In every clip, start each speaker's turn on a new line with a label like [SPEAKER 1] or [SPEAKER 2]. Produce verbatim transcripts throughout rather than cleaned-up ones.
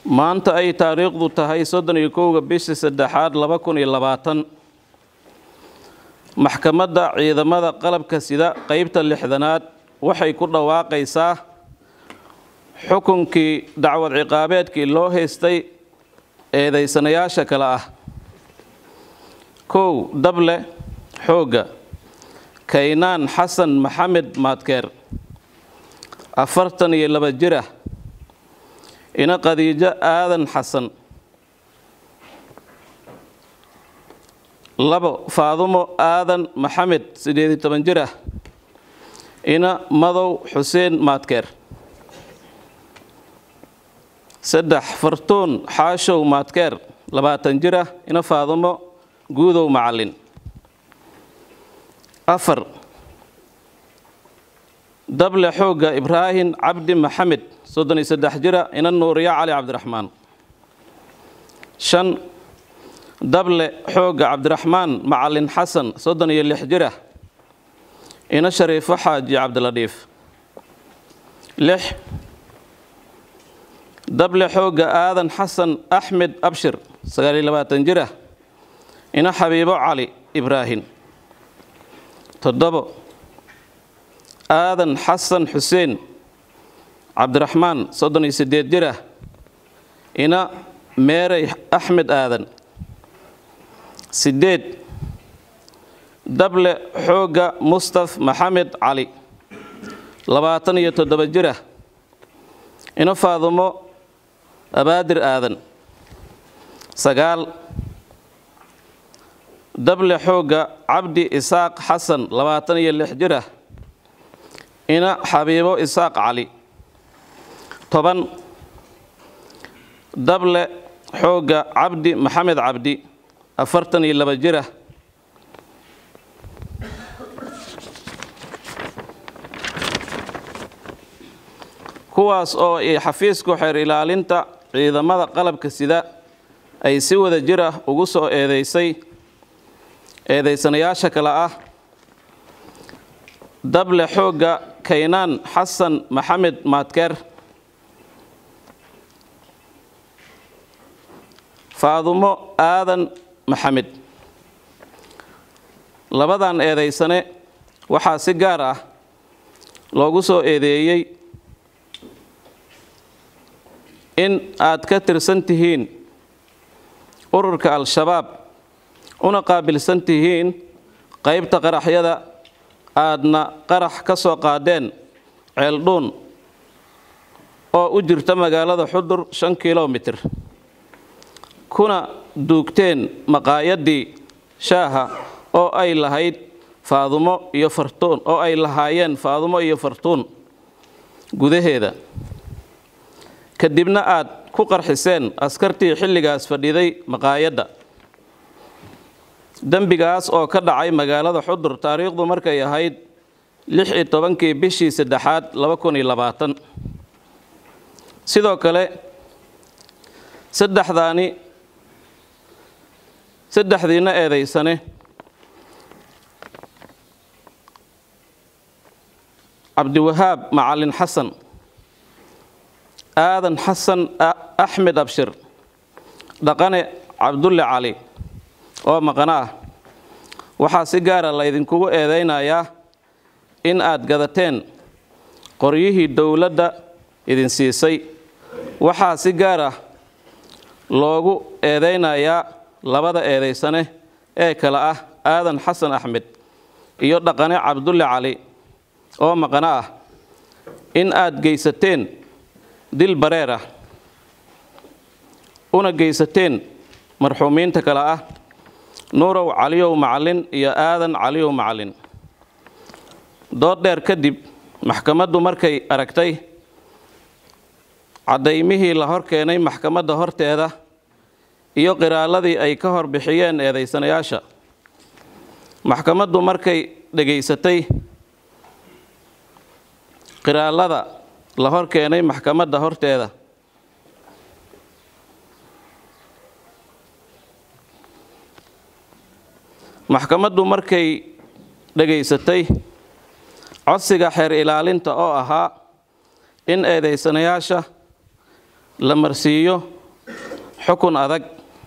[SPEAKER 1] maanta ay taariikhdu tahay soddon iyo kow bishii saddexaad laba kun iyo labaatan maxkamadda ciidamada qalabka sida qaybta lixdanaad waxay ku dhawaaqaysaa xukunkii dacwad ciqaabeedkii loo haystay eedaysanayaasha kale ah kow dable xooga kaynaan xasan maxamed maadkeer afartan iyo laba jir ah ina qadiijo aadan xasan labo faadumo aadan maxamed sideed iyo toban jir ah ina madow xuseen maadkeer saddex fartuun xaashow maadkeer labaatan jir ah ina faadumo guudow macallin afar dable xooga ibraahim cabdi maxamed soddon iyo saddex jira ina nuuriya cali cabdiraxmaan shan dable xooga cabdiraxmaan macallin xasan soddon iyo lix jira ina shariifo xaaji cabdiladhiif lix dable xooga aadan xasan axmed abshir sagaal iyo labaatan jira ina xabiibo cali ibraahim toddobo aadan xasan xuseen cabdiraxmaan soddon iyo siddeed jir ah ina meerey axmed aadan siddeed dable xooga mustaf maxamed cali labaatan iyo toddoba jir ah ina faadumo abaadir aadan sagaal dable xooga cabdi isaaq xasan labaatan iyo lix jir ah ina xabiibo isaaq cali toban dable xooga cabdi maxamed cabdi afartan iyo laba jir ah kuwaas oo ay xafiisku xeer ilaalinta ciidamada qalabka sida ay si wada jir ah ugu soo eedeysay eedeysanayaasha kale ah dable xooga kaynaan xasan maxamed maadkeer faadumo aadan maxamed labadan eedeysane waxaa si gaar ah loogu soo eedeeyey in aad ka tirsan tihiin ururka al-shabaab una qaabilsan tihiin qaybta qaraxyada aadna qarax ka soo qaadeen ceeldhuun oo u jirta magaalada xudur shan kilomitir kuna duugteen maqaayadii shaaha oo ay lahayd faadumo iyo fartuun oo ay lahaayeen faadumo iyo fartuun gudaheeda kadibna aad ku qarxiseen askartii xilligaas fadhiday maqaayadda dembigaas oo ka dhacay magaalada xudur taariikhdu markay ahayd lix iyo tobankii bishii saddexaad laba kun iyo labaatan sidoo kale saddexdaani saddexdiina eedeysane cabdiwahaab macallin xasan aadan xasan axmed abshir dhaqane cabdulle cali oo maqana ah waxaa si gaara laydinkugu eedeynayaa in aad gadateen qoryihii dowladda idin siisay waxaa si gaar ah loogu eedeynayaa labada eedeysane ee kale ah aadan xasan axmed iyo dhaqane cabdulle cali oo maqana ah in aad geysateen dil bareer ah una geysateen marxuumiinta kale ah nuurow caliyow macallin iyo aadan caliyow macallin dood dheer kadib maxkamaddu markay aragtay cadaymihii la hor keenay maxkamadda horteeda iyo qiraaladii ay ka hor bixiyeen eedeysanayaasha maxkamaddu markay dhegaysatay qiraalada la hor keenay maxkamadda horteeda maxkamaddu markay dhegaysatay codsiga xeer ilaalinta oo ahaa in eedeysanayaasha la marsiiyo xukun adag.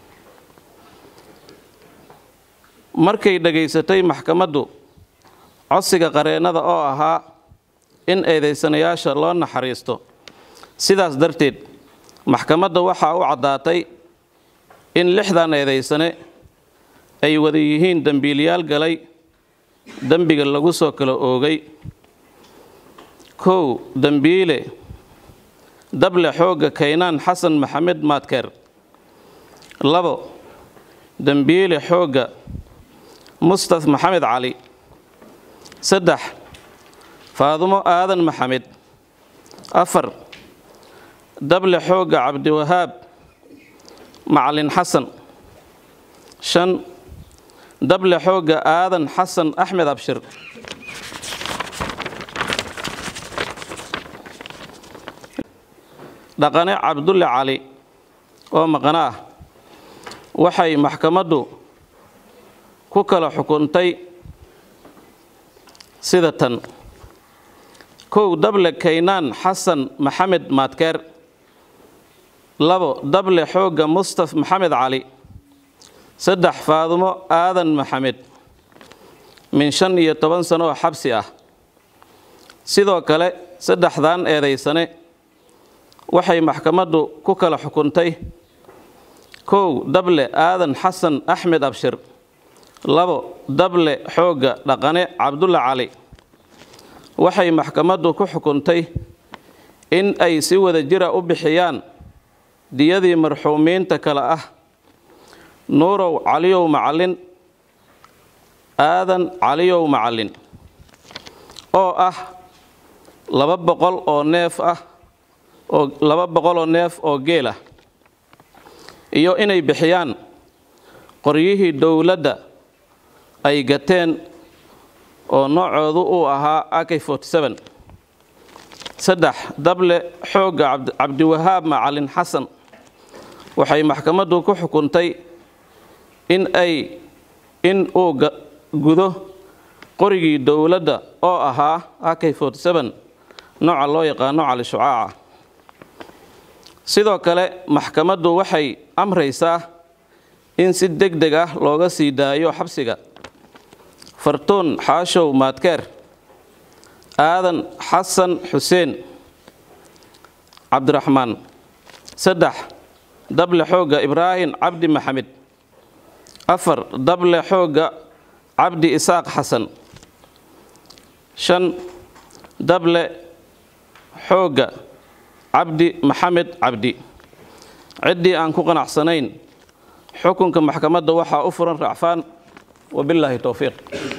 [SPEAKER 1] markay dhageysatay maxkamaddu codsiga qareennada oo ahaa in eedeysanayaasha loo naxariisto, sidaas darteed maxkamadda waxaa u caddaatay in lixdan eedeysane ay wada yihiin dembiilayaal galay dembiga lagu soo kala oogay. kow dembiile dable xoogga Kaynaan Xasan Maxamed Maadkeer. labo dembiile xoogga Mustaf Maxamed Cali. saddex Faadumo Aadan Maxamed. afar dable xoogga Cabdiwahaab Macalin Xasan. shan dable xoogga Aadan Xasan Axmed Abshir. dhaqane Cabdulle Cali oo maqana ah waxay maxkamaddu ku kala xukuntay sida tan. kow dable Kaynaan Xasan Maxamed Maadkeer. labo dable xoogga Mustaf Maxamed Cali. saddex Faadumo Aadan Maxamed min shan iyo toban sano oo xabsi ah. sidoo kale saddexdan eedeysane waxay maxkamaddu ku kala xukuntay kow dable Aadan Xasan Axmed Abshir. labo dable xoogga dhaqane Cabdulle Cali. waxay maxkamaddu ku xukuntay in ay si wada jira u bixiyaan diyadii marxuumiinta kale ah Nuurow Caliyow Macalin, Aadan Caliyow Macalin oo ah laba boqol oo neef ah oo laba boqol oo neef oo geel ah, iyo inay bixiyaan qoryihii dowladda ay gateen oo noocoodu uu ahaa A K forty-seven. saddex dable xoogga Cabdiwahaab Macalin Xasan. waxay maxkamaddu ku xukuntay in ay in uu gudo qorigii dowladda oo ahaa A K forty-seven nooca loo yaqaano cali shucaaca. sidoo kale maxkamaddu waxay amraysaa in si degdeg ah looga sii daayo xabsiga Fartuun Xaashow Maadkeer, Aadan Xasan Xuseen Cabdiraxmaan. saddex dable xoogga Ibraahim Cabdi Maxamed. afar dable xoogga Cabdi Isaaq Xasan. shan dable xoogga Cabdi Maxamed Cabdi. ciddii aan ku qanacsanayn xukunka maxkamadda waxaa u furan racfaan. وبالله توفيق.